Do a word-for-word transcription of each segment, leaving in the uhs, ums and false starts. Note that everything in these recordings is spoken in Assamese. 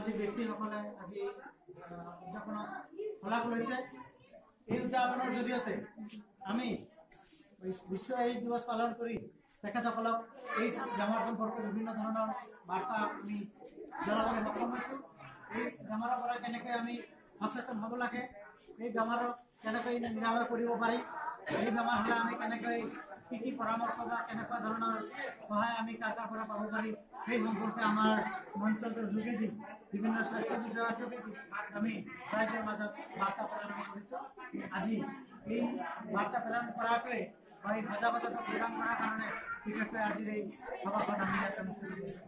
সামাজিক ব্যক্তিসকলে আজি উদযাপনত শলাগ লৈছে। এই উদযাপনৰ জৰিয়তে আমি বিশ্ব এইডছ দিৱস পালন কৰি তেখেতসকলক এইডছ বেমাৰ সম্পৰ্কে বিভিন্ন ধৰণৰ বাৰ্তা আমি জনাবলৈ সক্ষম হৈছোঁ। এই বেমাৰৰ পৰা কেনেকৈ আমি সচেতন হ'ব লাগে, এই বেমাৰক কেনেকৈ নিৰাময় কৰিব পাৰি, এই বেমাৰ হ'লে আমি কেনেকৈ কি কি পৰামৰ্শ বা কেনেকুৱা ধৰণৰ সহায় আমি কাৰ কাৰ পৰা পাব পাৰি, সেই সম্পৰ্কে আমাৰ মঞ্চটোৰ যোগেদি বিভিন্ন স্বাস্থ্য বিভাগৰ যোগেদি আমি ৰাইজৰ মাজত বাৰ্তা প্ৰেৰণ কৰিছোঁ। আজি এই বাৰ্তা প্ৰেৰণ কৰাকৈ বা এই সজাগতা প্ৰেৰণ কৰাৰ কাৰণে বিশেষকৈ আজিৰ এই সভাখন আমি ইয়াত অনুষ্ঠিত কৰিছোঁ।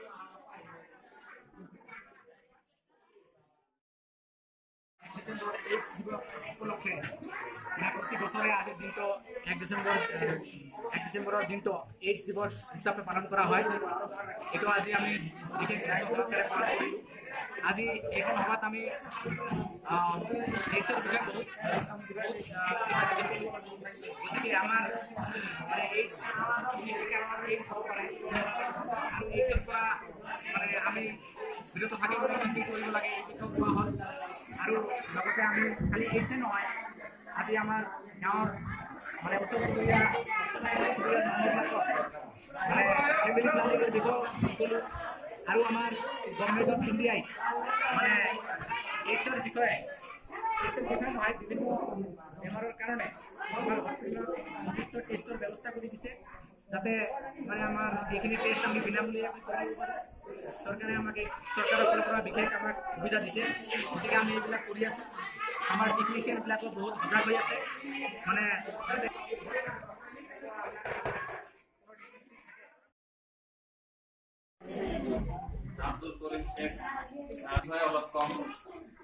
ডিসেম্বর এইডস দিবস উপলক্ষে প্রতি বছরে আগের দিন তো এক ডিসেম্বর এক ডিসেম্বরের দিন তো এইডস দিবস হিসাবে পালন করা হয়। এটা আজি আমি বিশেষ পালন করি। আজি এখন সভাত আমি এইডসের বিষয়ে বহুত গতিকে আমাৰ মানে এইডস এইডস হ'ব পাৰে আৰু এইডসৰ পৰা মানে আমি বিৰত থাকিবলৈ কি কৰিব লাগে এই বিষয়ে কোৱা হ'ল। আৰু লগতে আমি খালি এইডছে নহয়, আজি আমাৰ গাঁৱৰ মানে উত্তৰ চুবুৰীয়া মানে ফেমিলি প্লানিঙৰ বিষয়ে ক'লোঁ। আৰু আমাৰ গভৰ্ণমেণ্ট অফ ইণ্ডিয়াই মানে এইডছৰ বিষয়ে এইডছৰ বিষয়ে নহয় বিভিন্ন বেমাৰৰ কাৰণে আমাৰ হস্পিটেলত নিৰ্দিষ্ট টেষ্টৰ ব্যৱস্থা কৰি দিছে, যাতে মানে আমাৰ এইখিনি টেষ্ট আমি বিনামূলীয়াকৈ কৰিব পাৰোঁ। চৰকাৰে আমাক চৰকাৰৰ ফালৰ পৰা বিশেষ আমাক সুবিধা দিছে, গতিকে আমি এইবিলাক কৰি আছোঁ। আমাৰ টেকনিচিয়ানবিলাকো বহুত সজাগ হৈ আছে, মানে আব্দুল করিম শেখ অলপ কম